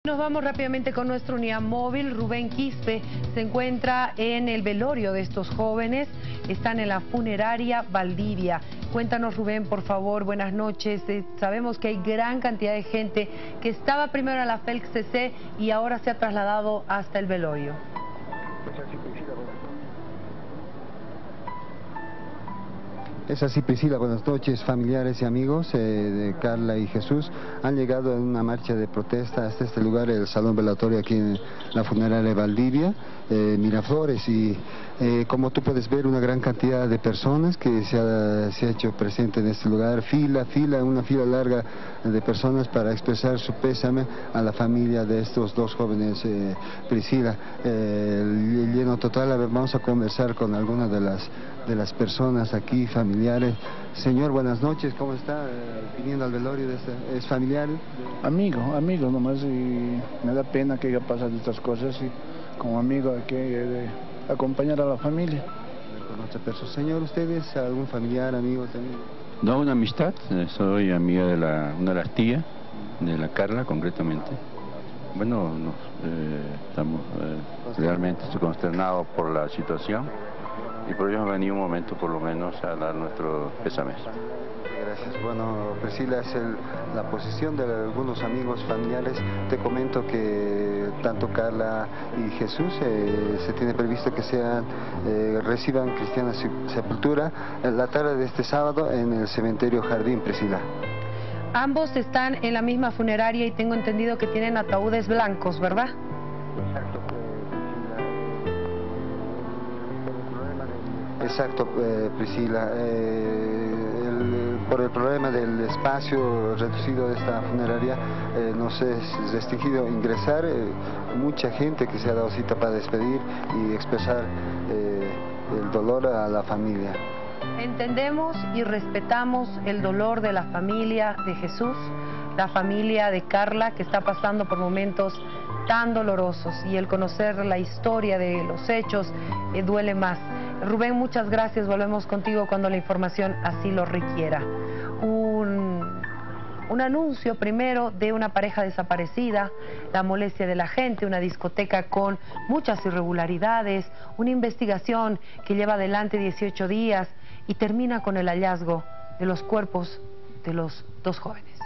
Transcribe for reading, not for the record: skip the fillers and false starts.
Nos vamos rápidamente con nuestra unidad móvil. Rubén Quispe se encuentra en el velorio de estos jóvenes. Están en la funeraria Valdivia. Cuéntanos, Rubén, por favor, buenas noches. Sabemos que hay gran cantidad de gente que estaba primero en la FELC-CC y ahora se ha trasladado hasta el velorio. Es así, Priscila, buenas noches. Familiares y amigos de Carla y Jesús han llegado en una marcha de protesta hasta este lugar, el Salón Velatorio aquí en la funeraria Valdivia, Miraflores, y como tú puedes ver, una gran cantidad de personas que se ha hecho presente en este lugar, una fila larga de personas para expresar su pésame a la familia de estos dos jóvenes, Priscila. El lleno total. A ver, vamos a conversar con algunas de las personas aquí, familiares. Señor, buenas noches, ¿cómo está? Viniendo al velorio de ¿es familiar? Amigo nomás, y me da pena que haya pasado estas cosas, y como amigo hay que acompañar a la familia. Con otra persona. Señor, ¿usted es algún familiar, amigo también? No, una amistad, soy amiga de una de las tías, de la Carla concretamente. Bueno, estamos realmente consternados por la situación y por ello hemos venido un momento por lo menos a dar nuestro pésame. Gracias. Bueno, Priscila, es la posición de algunos amigos familiares. Te comento que tanto Carla y Jesús se tiene previsto que reciban cristiana sepultura la tarde de este sábado en el cementerio Jardín, Priscila. Ambos están en la misma funeraria y tengo entendido que tienen ataúdes blancos, ¿verdad? Exacto, Priscila. Por el problema del espacio reducido de esta funeraria, nos es restringido ingresar. Mucha gente que se ha dado cita para despedir y expresar el dolor a la familia. Entendemos y respetamos el dolor de la familia de Jesús, la familia de Carla, que está pasando por momentos tan dolorosos, y el conocer la historia de los hechos duele más. Rubén, muchas gracias. Volvemos contigo cuando la información así lo requiera. Un anuncio primero de una pareja desaparecida, la molestia de la gente, una discoteca con muchas irregularidades, una investigación que lleva adelante 18 días y termina con el hallazgo de los cuerpos de los dos jóvenes.